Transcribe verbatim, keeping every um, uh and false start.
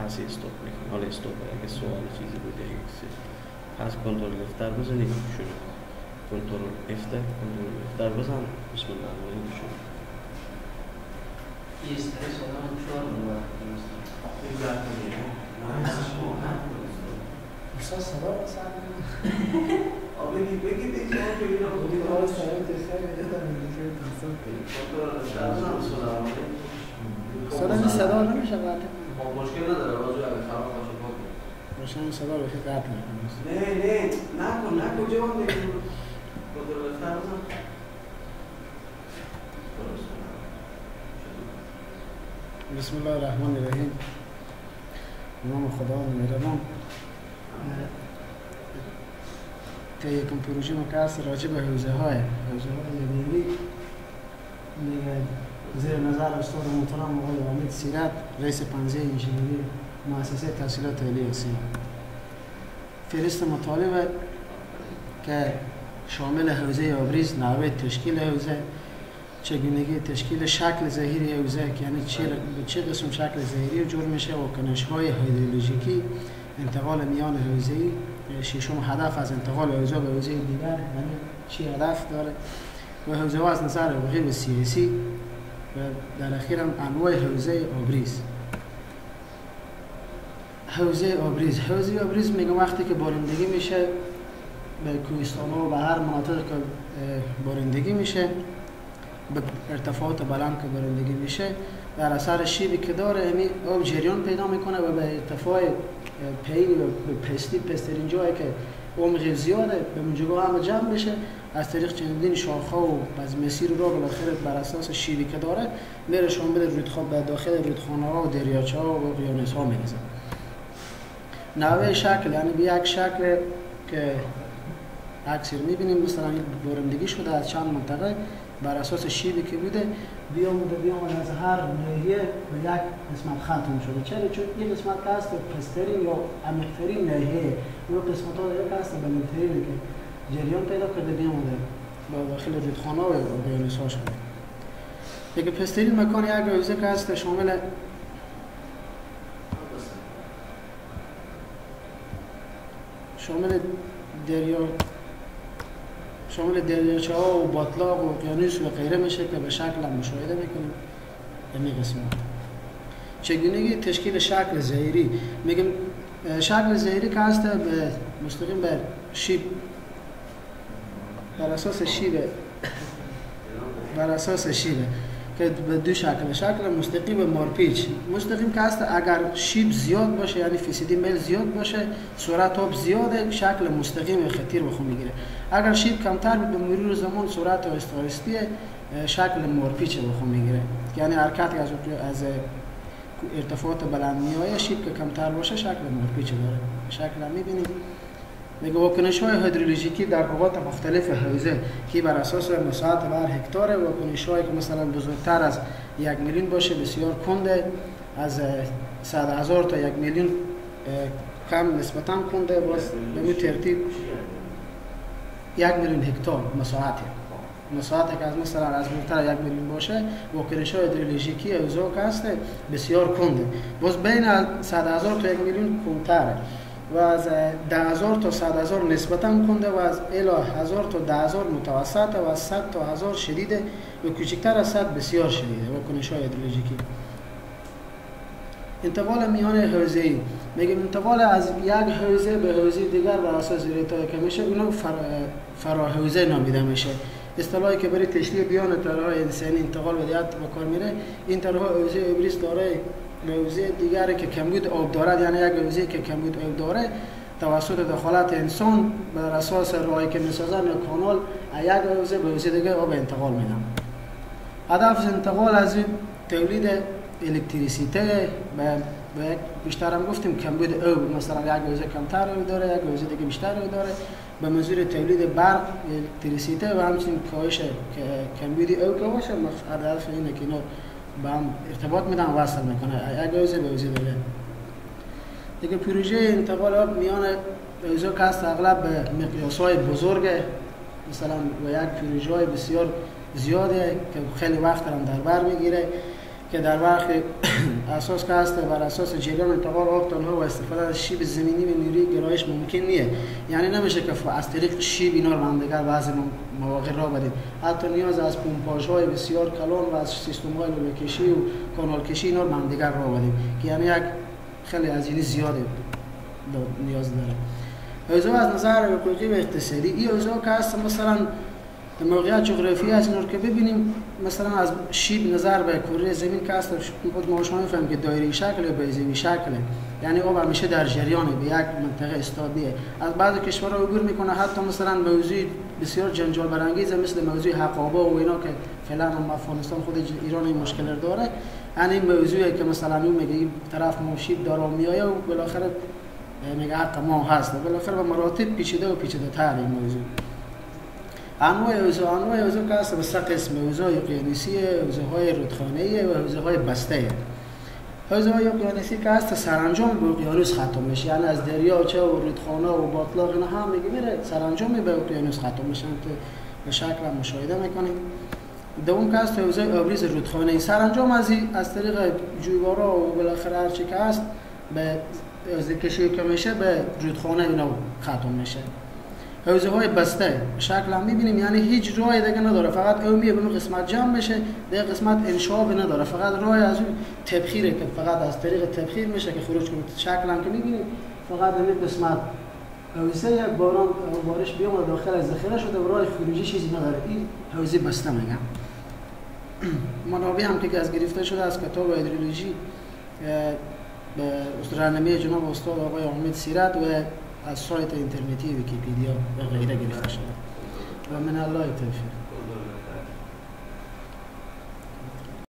پس استوب میکنه. حالا استوب اگه سوال چیزی بوده ایکسی پس کنترل افتر بزنید شروع کنترل افتر کنترل افتر بزن بسم الله الرحمن الرحیم شروع این استرس آدم چهار نوع این بر کنید احساس صدا بسن بگید بگید دیگه ما که اینا بودید آقای سلام تخیلی دیدم دیگه تصور کنید کنترل افتر بزن سلام صدا این صدا نمیشه قطع خب مشکل نداره بازو اگه خراب باشه کنید روشن صدا رو که قطع نکنید نه نه نکن نکن جوان دیگه کنترل افتر بزن بسم الله الرحمن الرحیم نام خدا مهربان تا یکم پروژه ما که هست راجع به حوزه های حوزه های یدیلی میگه زیر نظر استاد محترم آقای حامد سیرت رئیس پنزه انجینری مؤسسه تحصیلات عالی سینا فهرست مطالب که شامل حوزه آبریز، نحوه تشکیل حوزه، چگونگی تشکیل شکل ظاهری حوزه که یعنی چه چه قسم شکل ظاهری جور میشه و کنش‌های هیدرولوژیکی، انتقال میان حوزه‌ای، ششم هدف از انتقال حوزه به حوزه دیگر یعنی چی هدف داره و حوزه ها از نظر حقوقی و سیاسی و در اخیر هم انواع حوزه آبریز. حوزه آبریز حوزه آبریز میگه وقتی که بارندگی میشه به کوهستان‌ها و به هر مناطق که بارندگی میشه به ارتفاعات بلند که بارندگی میشه در اثر شیبی که داره همین آب جریان پیدا میکنه و به ارتفاع پیل و به پستی پسترین جایی که عمق زیاده به اونجا هم جمع بشه از طریق چندین شاخه و از مسیر رو بالاخره بر اساس شیبی که داره میره شامل رودخانه به داخل رودخانه ها و دریاچه ها و اقیانوس ها میریزه. نحوه شکل یعنی به یک شکل که اکثر میبینیم مثلا بارندگی شده از چند منطقه بر اساس شیبی که بوده بیامده بیامده از هر ناحیه به یک قسمت ختم شده. چرا؟ چون این قسمت که هست پسترین یا عمیق‌ترین ناحیه اون قسمت ها یک هست بلندترین که جریان پیدا کرده بیامده با داخل رودخانه و اقیانوس ها شده. دیگه پسترین مکان یک حوزه که هست شامل شامل دریا شامل دریاچه ها و باطلاق و اقیانوس و غیره میشه که به شکل هم مشاهده میکنیم در این قسمت. چگونگی تشکیل شکل ظاهری میگم شکل ظاهری که هست به مستقیم بر شیب بر اساس شیب بر اساس شیبه که به دو شکل شکل مستقیم و مارپیچ. مستقیم که هست اگر شیب زیاد باشه یعنی فیصدی میل زیاد باشه سرعت آب زیاده شکل مستقیم خطیر به خود میگیره. اگر شیب کمتر به مرور زمان سرعت آهسته شکل مارپیچ به خود میگیره یعنی حرکت از از ارتفاعات بلند میایه شیب که کمتر باشه شکل مارپیچ داره. شکل هم میبینید میگه واکنش‌های هیدرولوژیکی در نقاط مختلف حوزه که بر اساس مساحت هر هکتار واکنش‌هایی که مثلا بزرگتر از یک میلیون باشه بسیار کنده از صد هزار تا یک میلیون کم نسبتاً کنده باز به این ترتیب یک میلیون هکتار مساحت مساحت که از مثلا از بالاتر یک میلیون باشه واکنش‌های هیدرولوژیکی حوزه که هست بسیار کنده باز بین صد هزار تا یک میلیون کمتره و از ده هزار تا صد هزار نسبتاً کنده و از الی هزار تا ده هزار متوسط و از صد تا هزار شدیده و کوچکتر از صد بسیار شدیده واکنش‌های هیدرولوژیکی. انتقال میان حوزه‌ای میگم انتقال از یک حوزه به حوزه دیگر بر اساس ریتایی که میشه اونو فرا حوزه نامیده میشه. اصطلاحی که برای تشریح بیان طرح‌های انسانی انتقال و دیات به کار میره این طرح‌ها حوزه ابریز داره حوزه دیگری که کمبود آب دارد یعنی یک حوزه که کمبود آب داره توسط دخالت انسان بر اساس راهی که میسازن یا کانال یک حوزه به حوزه دیگه آب انتقال میدن. هدف انتقال از این تولید الکتریسیته به بیشتر هم گفتیم کمبود آب مثلا یک حوزه کمتر آب داره یک حوزه دیگه بیشتر آب داره به منظور تولید برق الکتریسیته و همچنین کاهش کمبود آب که باشه هدف اینه که اینا با هم ارتباط میدن و وصل میکنه یک حوزه به حوزه دیگه. دیگه پروژه انتقال آب میان حوزه که هست اغلب به مقیاس‌های بزرگه مثلا و یک پروژه بسیار زیاده که خیلی وقت هم در بر میگیره که در واقع اساس که هست بر اساس جریان انتقال آب تنها و استفاده از شیب زمینی و نیروی گرایش ممکن نیست. یعنی نمیشه که از طریق شیب اینا رو همدیگر بعضی مواقع را بدیم. حتی نیاز از پمپاژهای بسیار کلان و از سیستم‌های لوله کشی و کانال کشی اینا رو همدیگر را بدیم که یعنی یک خیلی هزینه زیاده نیاز داره. اوضاع از نظر حقوقی و اقتصادی این اوضاع که هست مثلا موقعیت جغرافیایی از اینا رو که ببینیم مثلا از شیب نظر به کره زمین که هست ما شما می‌فهمیم که دایره‌ای شکل یا بیضوی شکله، یعنی آب همیشه در جریانه به یک منطقه استابیه. از بعضی کشورها عبور میکنه حتی مثلا موضوع بسیار جنجال برانگیز مثل موضوع حقابه و اینا که فعلا هم افغانستان خود ایران این مشکل داره، یعنی این موضوعی که مثلا اون میگه این طرف ما شیب داره میایه و بالاخره میگه حق ما هست، بالاخره به مراتب پیچیده و پیچیده تر این موضوع. انواع اوضاع انواع اوضاع که هست به سه قسم: اوضاع اقیانوسی، اوضاع‌های رودخانه‌ای و اوضاع‌های بسته. اوضاع اقیانوسی که هست سرانجام به اقیانوس ختم میشه، یعنی از دریاچه و رودخانه و باطلاق اینا هم میگه میره سرانجام به اقیانوس ختم میشن که به شکل مشاهده میکنیم. دوم که هست اوضاع آبریز رودخانه‌ای، سرانجام از از طریق جویبارا و بالاخره هر چی که هست به از کشی که میشه به رودخانه اینا ختم میشه. حوزه‌های بسته شکل هم می‌بینیم، یعنی هیچ راهی دیگه نداره، فقط او میه به اون قسمت جمع بشه، دیگه قسمت انشاب نداره، فقط راه از اون تبخیره که فقط از طریق تبخیر میشه که خروج کنه. شکل هم که می‌بینیم فقط همین قسمت حوزه یک باران بارش بیامد داخل از ذخیره شده و راه خروجی چیزی نداره، این حوزه بسته میگن. منابع هم که از گرفته شده از کتاب هیدرولوژی به راهنمایی جناب استاد آقای احمد سیرت و از سایت اینترنتی ویکی‌پدیا و غیره گرفته شده. و من الله توفیق.